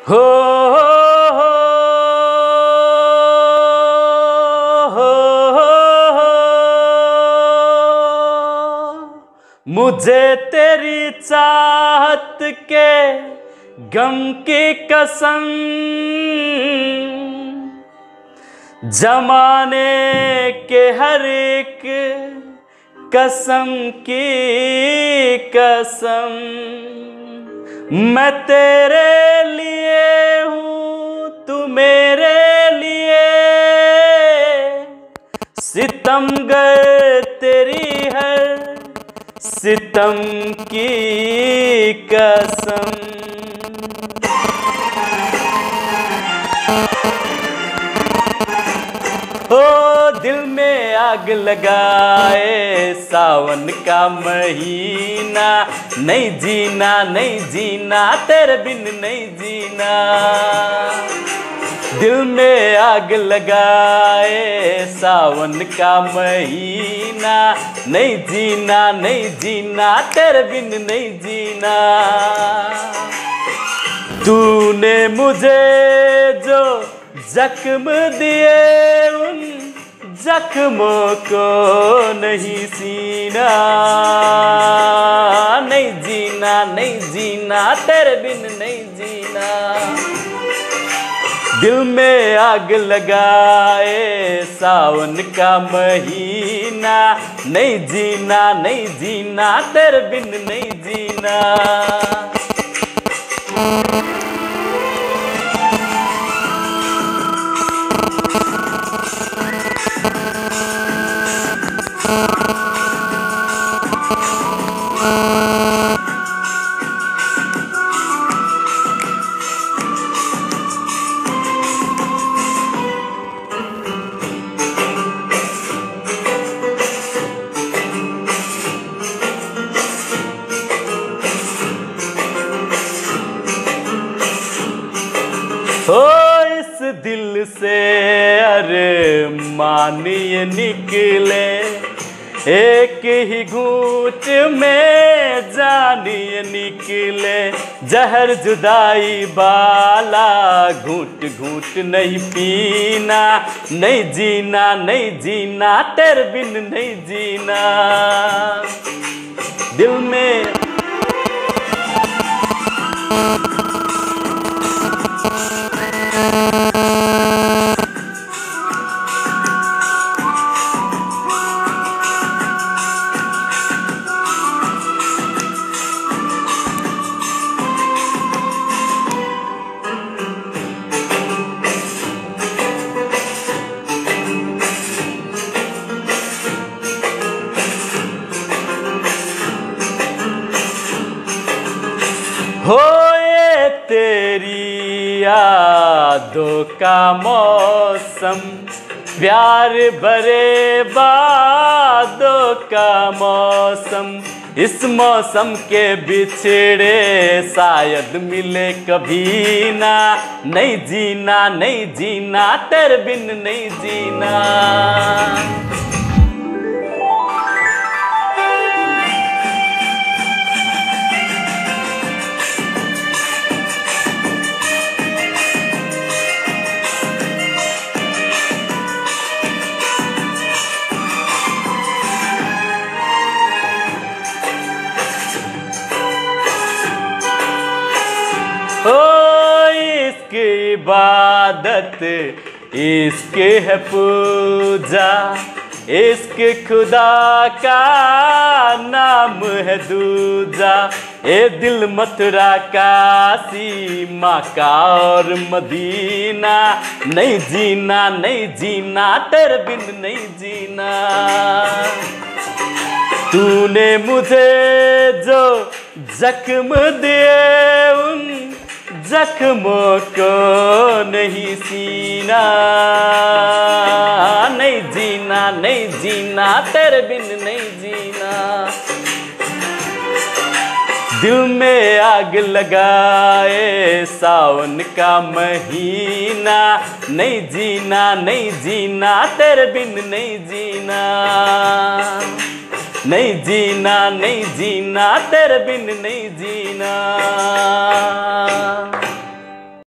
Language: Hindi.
हो, हो, हो, हो, मुझे तेरी चाहत के गम की कसम जमाने के हर एक कसम की कसम मैं तेरे लिए हूँ तू मेरे लिए सितमगर तेरी हर सितम की कसम। ओ दिल में आग लगाए सावन का महीना, नहीं जीना नहीं जीना तेरे बिन नहीं जीना। दिल में आग लगाए सावन का महीना, नहीं जीना नहीं जीना तेरे बिन नहीं जीना। तूने मुझे जो जख्म दिए उन जख्मों को नहीं सीना, नहीं जीना नहीं जीना तेरे बिन नहीं जीना। दिल में आग लगाए सावन का महीना, नहीं जीना नहीं जीना तेरे बिन नहीं जीना। हो इस दिल से अरमान ये निकले, एक ही घूंट में जान ये निकले। जहर जुदाई बाला घूंट घूंट नहीं पीना, नहीं जीना नहीं जीना तेरे बिन नहीं जीना। दिल में हो ये तेरी यादों का मौसम, प्यार भरे बादों का मौसम। इस मौसम के बिछड़े शायद मिले कभी ना, नहीं जीना नहीं जीना तेरे बिन नहीं जीना। ओ इश्क इबादत इश्क है पूजा, इश्क खुदा का नाम है दूजा। ए दिल मथुरा काशी मक्का और मदीना, नहीं जीना नहीं जीना तेरे बिन नहीं जीना। तूने मुझे जो जख्म दिए उन जख्मों को नहीं सीना, नहीं जीना नहीं जीना तेरे बिन नहीं जीना। दिल में आग लगाए सावन का महीना, नहीं जीना नहीं जीना तेरे बिन नहीं जीना। नहीं जीना नहीं जीना तेरे बिन नहीं जीना।